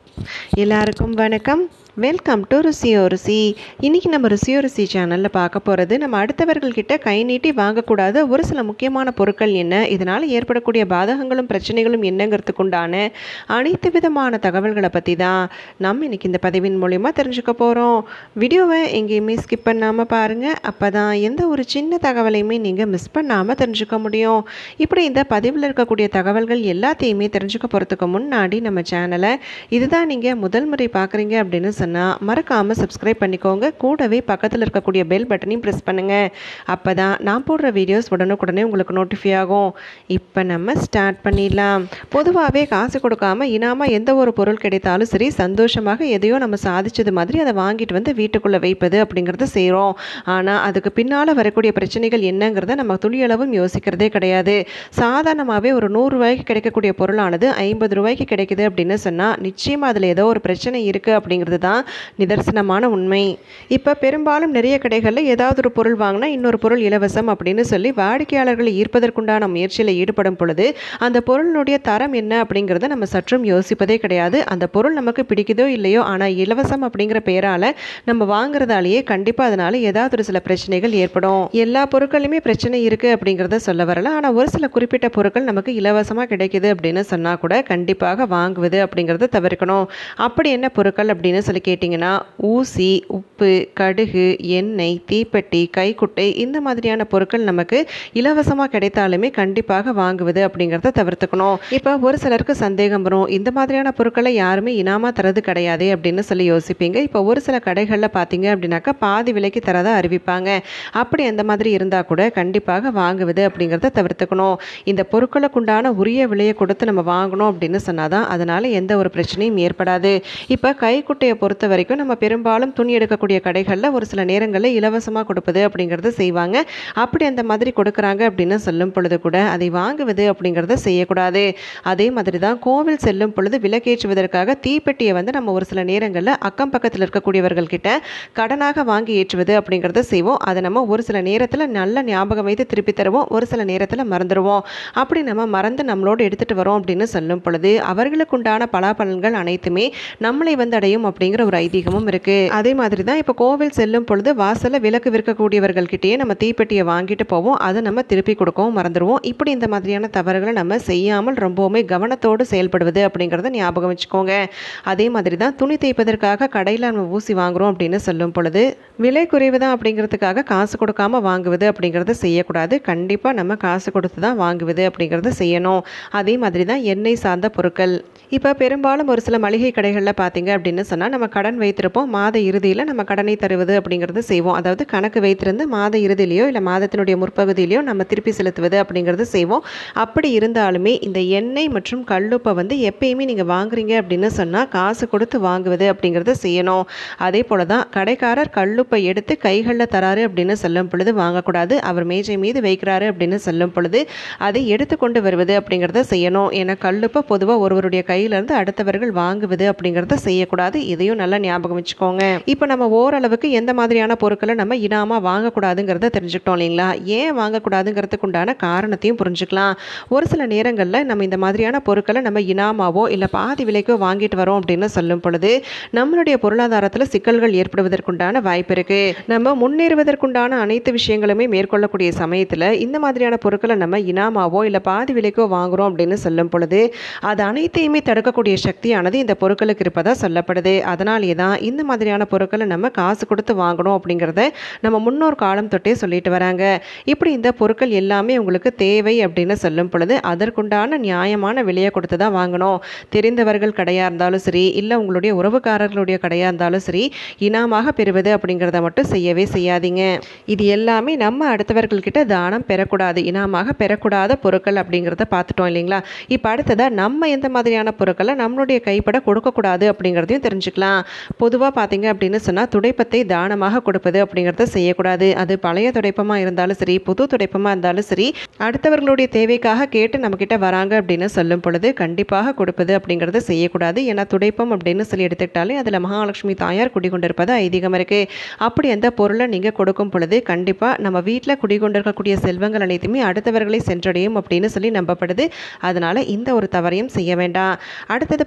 எல்லாருக்கும் வணக்கம். Welcome to ருசியோ ருசி. இன்றைக்கி நம்ம ருசியோ ருசி சேனலில் பார்க்க போகிறது, நம்ம அடுத்தவர்கள்கிட்ட கை நீட்டி வாங்கக்கூடாத ஒரு சில முக்கியமான பொருட்கள் என்ன, இதனால் ஏற்படக்கூடிய பாதகங்களும் பிரச்சனைகளும் என்னங்கிறதுக்குண்டான அனைத்து விதமான தகவல்களை பற்றி தான் நம்ம இன்றைக்கி இந்த பதிவின் மூலிமா தெரிஞ்சுக்க போகிறோம். வீடியோவை எங்கேயுமே ஸ்கிப் பண்ணாமல் பாருங்கள். அப்போ தான் எந்த ஒரு சின்ன தகவலையுமே நீங்கள் மிஸ் பண்ணாமல் தெரிஞ்சுக்க முடியும். இப்படி இந்த பதிவில் இருக்கக்கூடிய தகவல்கள் எல்லாத்தையுமே தெரிஞ்சுக்க போகிறதுக்கு முன்னாடி நம்ம சேனலை இதுதான் நீங்கள் முதல் முறை பார்க்குறீங்க அப்படின்னு சொன்னால் மறக்காமல் சப்ஸ்கிரைப் பண்ணிக்கோங்க. கூடவே பக்கத்தில் இருக்கக்கூடிய பெல் பட்டனையும் ப்ரெஸ் பண்ணுங்கள். அப்போ தான் நான் போடுற வீடியோஸ் உடனுக்குடனே உங்களுக்கு நோட்டிஃபை ஆகும். இப்போ நம்ம ஸ்டார்ட் பண்ணிடலாம். பொதுவாகவே காசு கொடுக்காமல் இனாமல் எந்த ஒரு பொருள் கிடைத்தாலும் சரி, சந்தோஷமாக எதையோ நம்ம சாதிச்சது மாதிரி அதை வாங்கிட்டு வந்து வீட்டுக்குள்ளே வைப்பது அப்படிங்கிறத செய்கிறோம். ஆனால் அதுக்கு பின்னால் வரக்கூடிய பிரச்சனைகள் என்னங்கிறத நம்ம துளியளவும் யோசிக்கிறதே கிடையாது. சாதாரணமாகவே ஒரு 100 ரூபாய்க்கு கிடைக்கக்கூடிய பொருளானது 50 ரூபாய்க்கு கிடைக்குது அப்படின்னு சொன்னால் நிச்சயமாக அதில் ஏதோ ஒரு பிரச்சனை இருக்குது அப்படிங்கிறது தான் நிதர்சனமான உண்மை. இப்போ பெரும்பாலும் நிறைய கடைகளில் ஏதாவது ஒரு பொருள் வாங்கினா இன்னொரு பொருள் இலவசம் அப்படின்னு சொல்லி வாடிக்கையாளர்களை ஈர்ப்பதற்குண்டான முயற்சியில் ஈடுபடும் பொழுது அந்த பொருளினுடைய தரம் என்ன அப்படிங்கிறத நம்ம சற்றும் யோசிப்பதே கிடையாது. அந்த பொருள் நமக்கு பிடிக்குதோ இல்லையோ, ஆனால் இலவசம் அப்படிங்கிற பேரால் நம்ம வாங்குறதாலேயே கண்டிப்பாக அதனால் ஏதாவது ஒரு சில பிரச்சனைகள் ஏற்படும். எல்லா பொருட்களுமே பிரச்சனை இருக்குது அப்படிங்கிறத சொல்ல வரல. ஆனால் ஒரு சில குறிப்பிட்ட பொருட்கள் நமக்கு இலவசமாக கிடைக்குது அப்படின்னு சொன்னால் கூட கண்டிப்பாக வாங்குவது அப்படிங்கிறத தவிர்க்கணும். அப்படி என்ன பொருட்கள் அப்படின்னு சொல்லி கேட்டிங்கன்னா, ஊசி, உப்பு, கடுகு, எண்ணெய், தீப்பெட்டி, கைக்குட்டை, இந்த மாதிரியான பொருட்கள் நமக்கு இலவசமாக கிடைத்தாலுமே கண்டிப்பாக வாங்குவது அப்படிங்கிறத தவிர்த்துக்கணும். இப்போ ஒரு சிலருக்கு சந்தேகம் வரும், இந்த மாதிரியான பொருட்களை யாருமே இனாமா தரது கிடையாது அப்படின்னு சொல்லி யோசிப்பீங்க. இப்போ ஒரு சில கடைகளில் பார்த்தீங்க அப்படின்னாக்கா பாதி விலைக்கு தரதா அறிவிப்பாங்க. அப்படி அந்த மாதிரி இருந்தால் கூட கண்டிப்பாக வாங்குவது அப்படிங்கிறத தவிர்த்துக்கணும். இந்த பொருட்களுக்குண்டான உரிய விலையை கொடுத்து நம்ம வாங்கணும் அப்படின்னு சொன்னாதான் அதனால் எந்த ஒரு பிரச்சனையும் ஏற்படாது. இப்போ கைக்குட்டையை பொறுத்த வரைக்கும் நம்ம பெரும்பாலும் துணி எடுக்கக்கூடிய கடைகளில் ஒரு சில நேரங்களில் இலவசமாக கொடுப்பது அப்படிங்கிறத செய்வாங்க. அப்படி அந்த மாதிரி கொடுக்குறாங்க அப்படின்னு சொல்லும் பொழுது கூட அதை வாங்குவது அப்படிங்கிறத செய்யக்கூடாது. அதே மாதிரி தான் கோவில் செல்லும் பொழுது விளக்கேற்றுவதற்காக தீப்பெட்டியை வந்து நம்ம ஒரு சில நேரங்களில் அக்கம் பக்கத்தில் இருக்கக்கூடியவர்கள்கிட்ட கடனாக வாங்கி ஏற்றுவது அப்படிங்கிறத செய்வோம். அதை நம்ம ஒரு சில நேரத்தில் நல்ல ஞாபகம் வைத்து திருப்பி தருவோம், ஒரு சில நேரத்தில் மறந்துடுவோம். அப்படி நம்ம மறந்து நம்மளோடு எடுத்துகிட்டு வரோம் அப்படின்னு சொல்லும் பொழுது அவர்களுக்குண்டான பலாபலன்கள் அனைத்துமே நம்மளை வந்து அடையும் அப்படிங்கிற ஒரு ஐதீகமும் இருக்குது. அதே மாதிரி தான் இப்போ கோவில் செல்லும் பொழுது வாசலில் விளக்கு விற்கக்கூடியவர்கள்கிட்டயே நம்ம தீப்பெட்டியை வாங்கிட்டு போவோம், அதை நம்ம திருப்பி கொடுக்கவும் மறந்துடுவோம். இப்படி இந்த மாதிரியான தவறுகளை நம்ம செய்யாமல் ரொம்பவுமே கவனத்தோடு செயல்படுவது அப்படிங்கிறத ஞாபகம் வச்சுக்கோங்க. அதே மாதிரி தான் துணி தேய்ப்பதற்காக கடையில் நம்ம ஊசி வாங்குகிறோம் அப்படின்னு சொல்லும் பொழுது விலை குறைவு தான் அப்படிங்கிறதுக்காக காசு கொடுக்காமல் வாங்குவது அப்படிங்கிறத செய்யக்கூடாது. கண்டிப்பாக நம்ம காசு கொடுத்து தான் வாங்குவது அப்படிங்கிறத செய்யணும். அதே மாதிரி தான் எண்ணெய் சார்ந்த பொருட்கள். இப்போ பெரும்பாலும் ஒரு சில மளிகை கடைகளில் பார்த்தீங்க அப்படின்னு சொன்னால் நம்ம கடன் வைத்திருப்போம், மாத இறுதியில் நம்ம கடனை தருவது அப்படிங்கிறது செய்வோம். அதாவது கணக்கு வைத்திருந்து மாத இறுதியிலையோ இல்லை மாதத்தினுடைய முற்பகுதியிலையோ நம்ம திருப்பி செலுத்துவது அப்படிங்கிறது செய்வோம். அப்படி இருந்தாலுமே இந்த எண்ணெய் மற்றும் கல்லுப்பை வந்து எப்பயுமே நீங்கள் வாங்குறீங்க அப்படின்னு சொன்னால் காசு கொடுத்து வாங்குவது அப்படிங்கிறத செய்யணும். அதே போல் தான் கடைக்காரர் கல்லுப்பை எடுத்து கைகளில் தராரு அப்படின்னு சொல்லும் பொழுது வாங்கக்கூடாது. அவர் மேஜை மீது வைக்கிறாரு அப்படின்னு சொல்லும் பொழுது அதை எடுத்து கொண்டு வருவது அப்படிங்கிறத செய்யணும். ஏன்னா கல்லுப்பை பொதுவாக ஒருவருடைய கையிலேருந்து அடுத்தவர்கள் வாங்குவது அப்படிங்கிறத செய்யக்கூடாது. இதையும் நல்லா ஞாபகம் வச்சுக்கோங்க. இப்போ நம்ம ஓரளவுக்கு எந்த மாதிரியான பொருட்களை நம்ம இனாமாக வாங்கக்கூடாதுங்கிறத தெரிஞ்சுக்கிட்டோம் இல்லைங்களா? ஏன் வாங்கக்கூடாதுங்கிறதுக்கு உண்டான காரணத்தையும் புரிஞ்சுக்கலாம். ஒரு சில நேரங்களில் நம்ம இந்த மாதிரியான பொருட்களை நம்ம இனாமாவோ இல்லை பாதி விலைக்கோ வாங்கிட்டு வரோம் அப்படின்னு சொல்லும் பொழுது நம்மளுடைய பொருளாதாரத்தில் சிக்கல்கள் ஏற்படுவதற்குண்டான வாய்ப்பு இருக்குது. நம்ம முன்னேறுவதற்குண்டான அனைத்து விஷயங்களுமே மேற்கொள்ளக்கூடிய சமயத்தில் இந்த மாதிரியான பொருட்களை நம்ம இனாமாவோ இல்லை பாதி விலைக்கோ வாங்குகிறோம் அப்படின்னு சொல்லும் பொழுது அது அனைத்தையுமே தடுக்கக்கூடிய சக்தியானது இந்த பொருட்களுக்கு இருப்பதா சொல்லப்படுது. அதனாலே தான் இந்த மாதிரியான பொருட்களை நம்ம காசு கொடுத்து வாங்கணும் அப்படிங்கிறத நம்ம முன்னோர் காலம் தொட்டே சொல்லிட்டு வராங்க. இப்படி இந்த பொருட்கள் எல்லாமே உங்களுக்கு தேவை அப்படின்னு சொல்லும் பொழுது அதற்குண்டான நியாயமான விலையை கொடுத்து தான் வாங்கணும். தெரிந்தவர்கள் கடையாக இருந்தாலும் சரி, இல்லை உங்களுடைய உறவுக்காரர்களுடைய கடையாக இருந்தாலும் சரி, இனாமாக பெறுவது அப்படிங்கிறத மட்டும் செய்யவே செய்யாதீங்க. இது எல்லாமே நம்ம அடுத்தவர்கள்கிட்ட தானம் பெறக்கூடாது, இனாமாக பெறக்கூடாத பொருட்கள் அப்படிங்கிறத பார்த்துட்டோம் இல்லைங்களா? இப்போ அடுத்ததாக நம்ம எந்த மாதிரியான பொருட்களை நம்மளுடைய கைப்பட கொடுக்கக்கூடாது அப்படிங்கிறதையும் தெரிஞ்சுக்கலாம். பொதுவாக பார்த்தீங்க அப்படின்னு சொன்னால் துடைப்பத்தை தானமாக கொடுப்பது அப்படிங்கிறத செய்யக்கூடாது. அது பழைய துடைப்பமாக இருந்தாலும் சரி, புது துடைப்பமாக இருந்தாலும் சரி, அடுத்தவர்களுடைய தேவைக்காக கேட்டு நம்மக்கிட்ட வராங்க அப்படின்னு சொல்லும் பொழுது கண்டிப்பாக கொடுப்பது அப்படிங்கிறத செய்யக்கூடாது. ஏன்னா துடைப்பம் அப்படின்னு சொல்லி எடுத்துக்கிட்டாலே அதில் மகாலட்சுமி தாயார் குடிகொண்டிருப்பது ஐதீகம் இருக்குது. அப்படி அந்த பொருளை நீங்கள் கொடுக்கும் பொழுது கண்டிப்பாக நம்ம வீட்டில் குடிகொண்டிருக்கக்கூடிய செல்வங்கள் அனைத்துமே அடுத்தவர்களை சென்றடையும் அப்படின்னு சொல்லி நம்பப்படுது. அதனால் இந்த ஒரு தவறையும் செய்ய வேண்டாம். அடுத்தது பார்த்தீங்க அப்படின்னா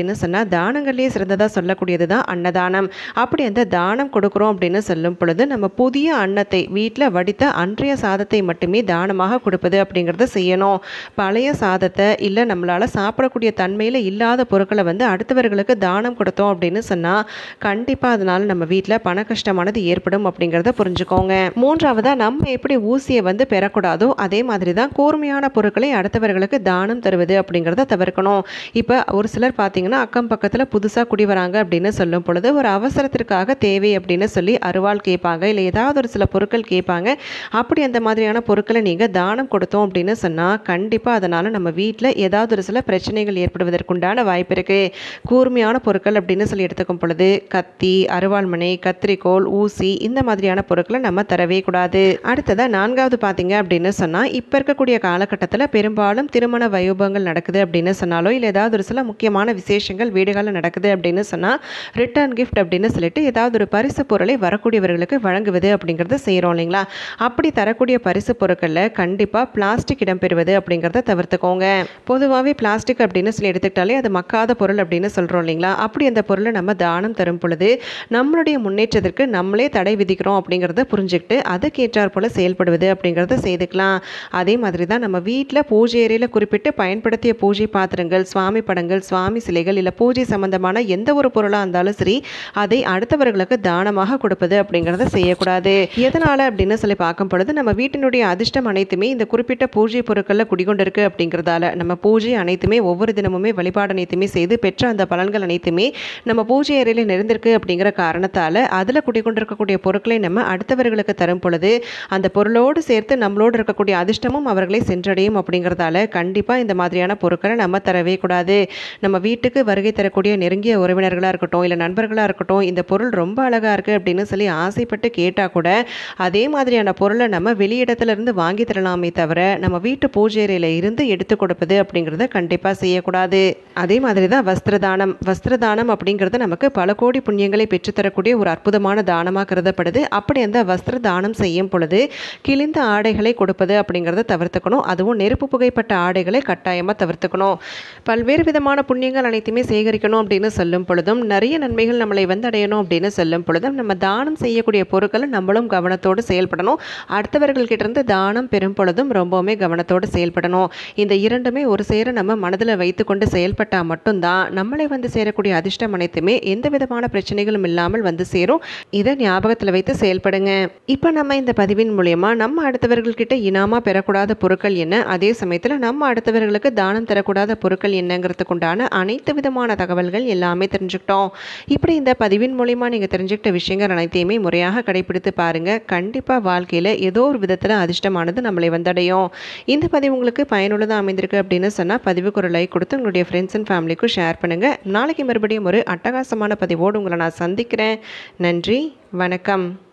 அப்படின்னு சொன்னால் தானங்கள்லேயே சிறந்ததாக சொல்லக்கூடியது தான் அன்னதானம். அப்படி அந்த தானம் கொடுக்குறோம் அப்படின்னு சொல்லும் பொழுது நம்ம புதிய அன்னத்தை வீட்டில் வடித்த அன்றைய சாதத்தை மட்டுமே தானமாக கொடுப்பது அப்படிங்கிறத செய்யணும். பழைய சாதத்தை இல்லை நம்மளால் சாப்பிடக்கூடிய தன்மையில் இல்லாத பொருட்களை வந்து அடுத்தவர்களுக்கு தானம் கொடுத்தோம் அப்படின்னு சொன்னால் கண்டிப்பாக அதனால் நம்ம வீட்டில் பண கஷ்டமானது ஏற்படும் அப்படிங்கிறத புரிஞ்சுக்கோங்க. மூன்றாவதாக நம்ம எப்படி ஊசியை வந்து பெறக்கூடாதோ அதே மாதிரி தான் கூர்மையான பொருட்களை அடுத்தவர்களுக்கு தானம் தருவது அப்படிங்கிறத தவிர்க்கணும். இப்போ ஒரு சிலர் பார்த்தீங்கன்னா அக்கம் பக்கத்தில் புதுசாக குடி வராங்க அப்படின்னு சொல்லும் பொழுது ஒரு அவசரத்திற்காக தேவை அப்படின்னு சொல்லி அருவாள் கேட்பாங்க, இல்லை ஏதாவது ஒரு சில பொருட்கள் கேட்பாங்க. அப்படி அந்த மாதிரியான பொருட்களை நீங்கள் தானம் கொடுத்தோம் அப்படின்னு சொன்னால் கண்டிப்பாக அதனால் நம்ம வீட்டில் ஏதாவது ஒரு சில பிரச்சனைகள் ஏற்படுவதற்குண்டான வாய்ப்பு இருக்குது. கூர்மையான பொருட்கள் அப்படின்னு சொல்லி எடுத்துக்கும் பொழுது கத்தி, அருவாள்மனை, கத்திரிக்கோள், ஊசி இந்த மாதிரியான பொருட்களை நம்ம தரவே கூடாது. அடுத்ததாக நான்காவது பார்த்தீங்க அப்படின்னு சொன்னால் இப்போ இருக்கக்கூடிய காலகட்டத்தில் பெரும்பாலும் திருமண வைபவங்கள் நடக்குது அப்படின்னு சொன்னாலோ இல்லை ஏதாவது ஒரு சில முக்கியமான விசேஷங்கள் வீடுகளில் நடக்குது அப்படின்னு சொன்னால் ரிட்டர்ன் கிஃப்ட் அப்படின்னு சொல்லிட்டு ஏதாவது ஒரு பரிசு பொருளை வரக்கூடியவர்களுக்கு வழங்குவது அப்படிங்கிறத செய்கிறோம் இல்லைங்களா? அப்படி தரக்கூடிய பரிசு பொருட்களில் கண்டிப்பாக பிளாஸ்டிக் இடம்பெறுவது அப்படிங்கிறத தவிர்த்துக்கோங்க. பொதுவாகவே பிளாஸ்டிக் அப்படின்னு சொல்லி எடுத்துக்கிட்டாலே அது மக்காத பொருள் அப்படின்னு சொல்கிறோம் இல்லைங்களா? அப்படி அந்த பொருளை நம்ம தானம் தரும் பொழுது நம்மளுடைய முன்னேற்றத்திற்கு நம்மளே தடை விதிக்கிறோம் அப்படிங்கிறத புரிஞ்சுக்கிட்டு அதுக்கேற்றார் போல் செயல்படுவது அப்படிங்கிறத செய்துக்கலாம். அதே மாதிரி தான் நம்ம வீட்டில் பூஜை அறையில் குறிப்பிட்டு பயன்படுத்திய பூஜை பாத்திரங்கள், சுவாமி படங்கள், சுவாமி சிலைகள் இல்லை பூஜை சம்பந்தமான எந்த ஒரு பொருளாக இருந்தாலும் சரி அதை அடுத்தவர்களுக்கு தானமாக கொடுப்பது அப்படிங்கிறத செய்யக்கூடாது. எதனால் அப்படின்னு சொல்லி பார்க்கும் பொழுது நம்ம வீட்டினுடைய அதிர்ஷ்டம் அனைத்துமே இந்த குறிப்பிட்ட பூஜை பொருட்களில் குடிகொண்டிருக்கு அப்படிங்கிறதால நம்ம பூஜை அனைத்துமே ஒவ்வொரு தினமுமே வழிபாடு அனைத்துமே செய்து பெற்ற அந்த பலன்கள் அனைத்துமே நம்ம பூஜை அறையில் நிறைந்திருக்கு அப்படிங்கிற காரணத்தால் அதில் குடிகொண்டிருக்கக்கூடிய பொருட்களை நம்ம அடுத்தவர்களுக்கு தரும் பொழுது அந்த பொருளோடு சேர்த்து நம்மளோடு இருக்கக்கூடிய அதிர்ஷ்டமும் அவர்களை சென்றடையும் அப்படிங்கிறதால கண்டிப்பாக இந்த மாதிரியான பொருட்களை நம்ம தரவே கூடாது. நம்ம வீட்டுக்கு வருகை தரக்கூடிய நெருங்கிய உறவினர்களாக இருக்கட்டும் இல்லை நண்பர்களாக இருக்கட்டும் இந்த பொருள் ரொம்ப அழகாக இருக்குது அப்படின்னு சொல்லி ஆசைப்பட்டு கேட்டால் கூட அதே மாதிரியான பொருளை நம்ம வெளியிடத்துலேருந்து வாங்கி தரலாமே தவிர நம்ம வீட்டு பூஜை அறையில் இருந்து எடுத்து கொடுப்பது அப்படிங்கிறத கண்டிப்பாக செய்யக்கூடாது. அதே மாதிரி தான் வஸ்திரதானம். வஸ்திரதானம் அப்படிங்கிறது நமக்கு பல கோடி புண்ணியங்களை பெற்றுத்தரக்கூடிய ஒரு அற்புதமான தானமாக கருதப்படுது. அப்படி அந்த வஸ்திர தானம் செய்யும் பொழுது கிழிந்த ஆடைகளை கொடுப்பது அப்படிங்கிறத தவிர்த்துக்கணும். அதுவும் நெருப்பு புகைப்பட்ட ஆடைகளை கட்டாயமாக தவிர்த்துக்கணும். பல்வேறு விதமான புண்ணியங்கள் அனைத்துமே சேகரிக்கணும் அப்படின்னு சொல்லும் பொழுதும் நிறைய நன்மைகள் நம்மளை வந்து அடையணும் அப்படின்னு சொல்லும் பொழுதும் நம்ம தானம் செய்யக்கூடிய பொருட்களை நம்மளும் கவனத்தோடு செயல்படணும். அடுத்தவர்கள்கிட்ட இருந்து தானம் பெறும் பொழுதும் ரொம்பவுமே கவனத்தோடு செயல்படணும். இந்த இரண்டுமே ஒரு சேர நம்ம மனதில் வைத்து கொண்டு செயல்பட்டால் மட்டும்தான் நம்மளை வந்து சேரக்கூடிய அதிர்ஷ்டம் அனைத்துமே எந்த விதமான பிரச்சனைகளும் இல்லாமல் வந்து சேரும். இதை ஞாபகத்தில் வைத்து செயல்படுங்க. இப்போ நம்ம இந்த பதிவின் மூலயமா நம்ம அடுத்தவர்கள்கிட்ட இனாமா பெறக்கூடாத பொருட்கள் என்ன, அதே சமயத்தில் நம்ம அடுத்தவர்களுக்கு தானம் தரக்கூடாத பொருட்கள் என்னங்கிறதுக்கு உண்டான அனைத்து விதமான தகவல்கள் எல்லாமே தெரிஞ்சுக்கிட்டோம். இப்படி இந்த பதிவின் மூலமா நீங்கள் தெரிஞ்சுக்கிட்ட விஷயங்கள் அனைத்தையுமே முறையாக கடைபிடித்து பாருங்கள். கண்டிப்பாக வாழ்க்கையில் ஏதோ ஒரு விதத்தில் அதிர்ஷ்டமானது நம்மளை வந்தடையும். இந்த பதிவு உங்களுக்கு பயனுள்ளதாக அமைந்திருக்கு அப்படின்னு சொன்னால் பதிவுக்கு ஒரு லைக் கொடுத்து உங்களுடைய ஃப்ரெண்ட்ஸ் அண்ட் ஃபேமிலிக்கும் ஷேர் பண்ணுங்கள். நாளைக்கு மறுபடியும் ஒரு அட்டகாசமான பதிவோடு உங்களை நான் சந்திக்கிறேன். நன்றி, வணக்கம்.